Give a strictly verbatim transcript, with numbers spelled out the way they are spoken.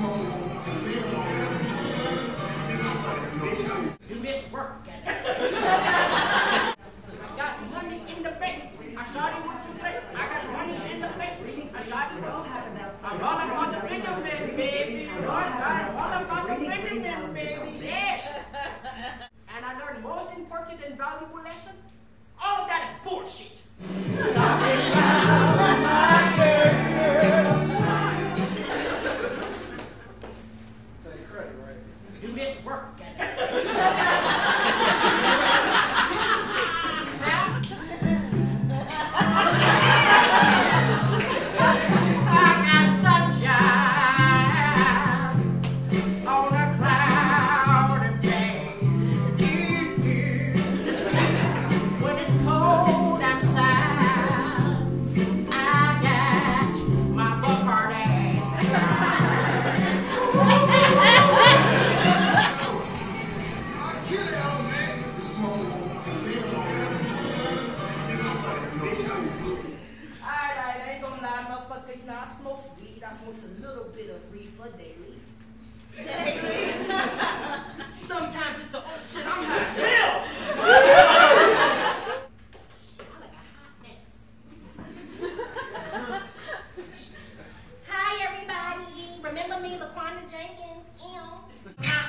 Do this work. I got money in the bank. I shot it with you today. I got money in the bank. I shot it. I'm all about the Benjamin, baby. I'm all about the Benjamin, baby. Yes. And I learned most important and valuable lesson. All of that is bullshit. Do this work. I smokes weed, I smokes a little bit of reefer daily. Daily? Sometimes it's the old shit I'm high. Hell! I like a hot mess. Hi everybody, remember me, LaQuanda Jenkins? Ew.